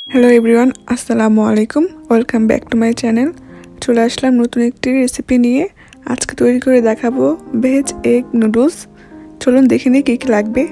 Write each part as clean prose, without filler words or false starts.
Hello everyone, আসসালামু আলাইকুম। Welcome back to my channel. চলে আসলাম নতুন একটি রেসিপি নিয়ে। আজকে তৈরি করে দেখাবো ভেজ এগ নুডলস। চলুন দেখে নিই কী কী লাগবে।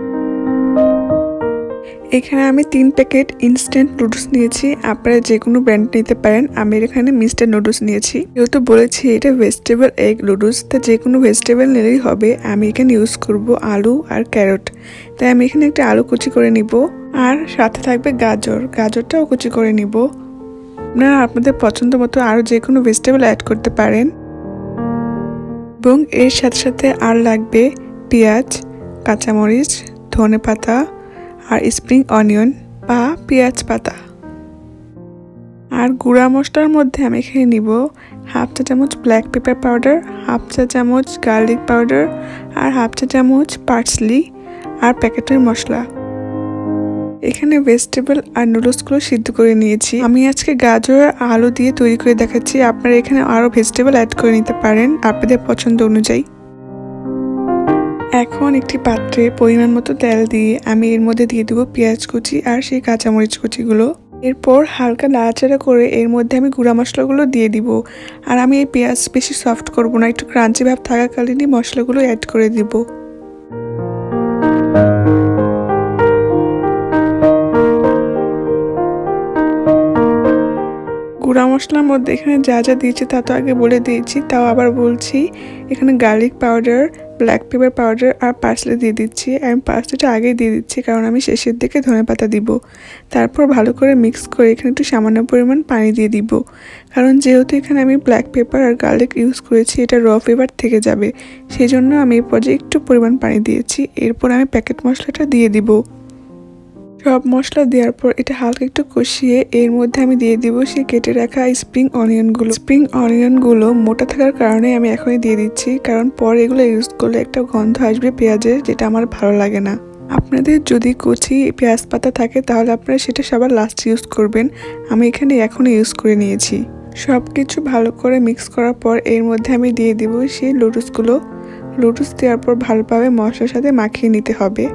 এখানে আমি 3 প্যাকেট ইনস্ট্যান্ট নুডলস নিয়েছি। আপনারা যে কোনো ব্র্যান্ড নিতে পারেন। আমি এখানে মিস্টার নুডলস নিয়েছি। যেহেতু বলেছি এটা ভেজিটেবল এগ নুডলস, তা যে কোনো ভেজিটেবল নিলেই হবে। আমি এখানে ইউজ করব আলু আর ক্যারট, তাই আমি এখানে একটা আলু কুচি করে নিব। আর সাথে থাকবে গাজরটাও কুচি করে নিব। আপনারা আপনাদের পছন্দ মতো আরও যে কোনো ভেজিটেবল অ্যাড করতে পারেন। এবং এর সাথে সাথে আর লাগবে পেঁয়াজ, কাঁচামরিচ, ধনেপাতা আর স্প্রিং অনিয়ন বা পেঁয়াজ পাতা। আর গুঁড়া মশলার মধ্যে আমি এখানে নিব হাফ চা চামচ ব্ল্যাক পেপার পাউডার, হাফ চা চামচ গার্লিক পাউডার আর হাফ চা চামচ পার্সলি আর প্যাকেটের মশলা। এখানে ভেজিটেবল আর নুডলসগুলো সিদ্ধ করে নিয়েছি। আমি আজকে গাজর আর আলু দিয়ে তৈরি করে দেখাচ্ছি। আপনারা এখানে আরও ভেজিটেবল অ্যাড করে নিতে পারেন আপনাদের পছন্দ অনুযায়ী। এখন একটি পাত্রে পরিমাণ মতো তেল দিয়ে আমি এর মধ্যে দিয়ে দেবো পেঁয়াজ কুচি আর সেই কাঁচামরিচ কুচিগুলো। এরপর হালকা নাড়াচাড়া করে এর মধ্যে আমি গুঁড়া মশলাগুলো দিয়ে দিব। আর আমি এই পেঁয়াজ বেশি সফট করব না, একটু ক্রাঞ্চি ভাব থাকাকালীনই মশলাগুলো অ্যাড করে দিব। গুঁড়া মশলার মধ্যে এখানে যা যা দিয়েছি তা তো আগে বলে দিয়েছি, তাও আবার বলছি। এখানে garlic powder, black pepper powder আর পার্সলে দিয়ে দিচ্ছি। আমি পার্সলেটা আগেই দিয়ে দিচ্ছি কারণ আমি শেষের দিকে ধনেপাতা দিব। তারপর ভালো করে মিক্স করে এখানে একটু সামান্য পরিমাণ পানি দিয়ে দিব, কারণ যেহেতু এখানে আমি ব্ল্যাক পেপার আর গার্লিক ইউজ করেছি, এটা র ফ্লেভার থেকে যাবে, সেই জন্য আমি এই পর্যায়ে একটু পরিমাণ পানি দিয়েছি। এরপর আমি প্যাকেট মশলাটা দিয়ে দিব। সব মশলা দেওয়ার পর এটা হালকা একটু কষিয়ে এর মধ্যে আমি দিয়ে দিব সেই কেটে রাখা স্প্রিং অনিয়নগুলো মোটা থাকার কারণে আমি এখনই দিয়ে দিচ্ছি, কারণ পরে এগুলো ইউজ করলে একটা গন্ধ আসবে পেঁয়াজের, যেটা আমার ভালো লাগে না। আপনাদের যদি কচি পেঁয়াজ পাতা থাকে তাহলে আপনারা সেটা সবার লাস্টে ইউজ করবেন। আমি এখানে এখনই ইউজ করে নিয়েছি। সব কিছু ভালো করে মিক্স করার পর এর মধ্যে আমি দিয়ে দিব সেই নুডলস দেওয়ার পর ভালোভাবে মশলার সাথে মাখিয়ে নিতে হবে।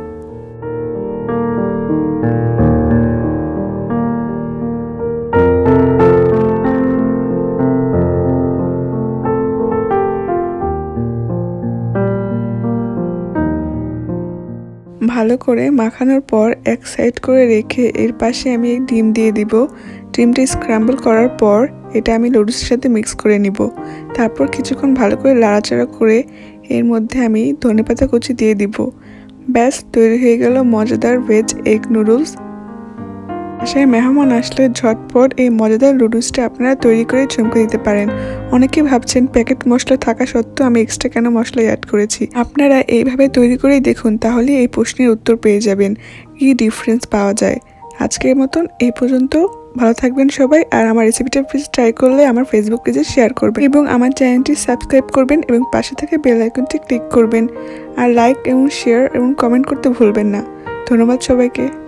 ভালো করে মাখানোর পর এক সাইড করে রেখে এর পাশে আমি ডিম দিয়ে দিব। ডিমটা স্ক্র্যাম্বল করার পর এটা আমি নুডলসের সাথে মিক্স করে নিব। তারপর কিছুক্ষণ ভালো করে নাড়াচাড়া করে এর মধ্যে আমি ধনেপাতা কুচি দিয়ে দিব। ব্যাস, তৈরি হয়ে গেল মজাদার ভেজ এগ নুডলস। বাসায় মেহমান আসলে ঝটপট এই মজাদার নুডলসটা আপনারা তৈরি করে চমকে দিতে পারেন। অনেকে ভাবছেন প্যাকেট মশলা থাকা সত্ত্বেও আমি এক্সট্রা কেন মশলা অ্যাড করেছি। আপনারা এইভাবে তৈরি করেই দেখুন, তাহলে এই প্রশ্নের উত্তর পেয়ে যাবেন কি ডিফারেন্স পাওয়া যায়। আজকের মতন এই পর্যন্ত। ভালো থাকবেন সবাই। আর আমার রেসিপিটা প্লিজ ট্রাই করলে আমার ফেসবুক পেজে শেয়ার করবেন এবং আমার চ্যানেলটি সাবস্ক্রাইব করবেন এবং পাশে থেকে বেল আইকনটি ক্লিক করবেন। আর লাইক এবং শেয়ার এবং কমেন্ট করতে ভুলবেন না। ধন্যবাদ সবাইকে।